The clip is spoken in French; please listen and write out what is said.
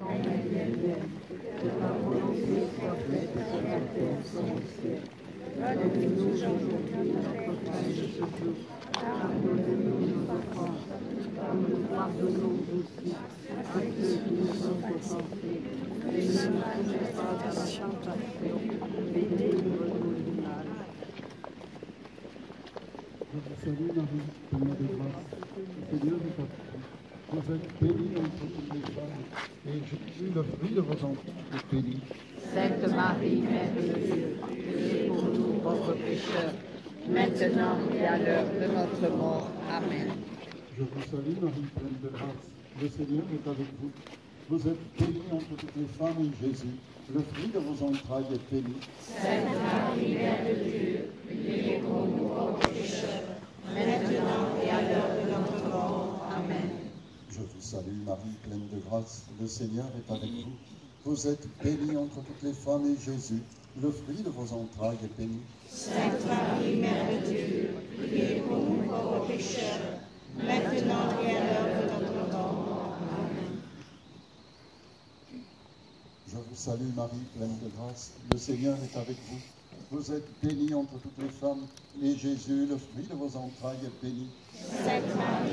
Que ta volonté soit faite sur la terre comme au ciel. Donne-nous aujourd'hui notre pain de ce jour. Pardonne-nous nos offenses, comme nous pardonnons aussi à ceux qui nous sont offensés. Et ne nous conduis pas dans la tentation, mais délivre-nous du mal. Je vous salue Marie, pleine de grâce, le Seigneur est avec vous. Vous êtes bénie entre toutes les femmes, et Jésus, le fruit de vos entrailles, est béni. Sainte Marie, Mère de Dieu, priez pour nous pauvres pécheurs, maintenant et à l'heure de notre mort. Amen. Je vous salue Marie, pleine de grâce, le Seigneur est avec vous. Vous êtes bénie entre toutes les femmes, et Jésus, le fruit de vos entrailles, est béni. Sainte Marie, Mère de Dieu, priez pour nous pauvres pécheurs, maintenant et à l'heure de notre mort. Amen. Je vous salue Marie, pleine de grâce, le Seigneur est avec vous. Vous êtes bénie entre toutes les femmes, et Jésus, le fruit de vos entrailles, est béni. Sainte Marie, Mère de Dieu, priez pour nous pauvres pécheurs, maintenant et à l'heure de notre mort. Amen. Je vous salue Marie, pleine de grâce, le Seigneur est avec vous. Vous êtes bénie entre toutes les femmes, et Jésus, le fruit de vos entrailles, est béni. Sainte Marie,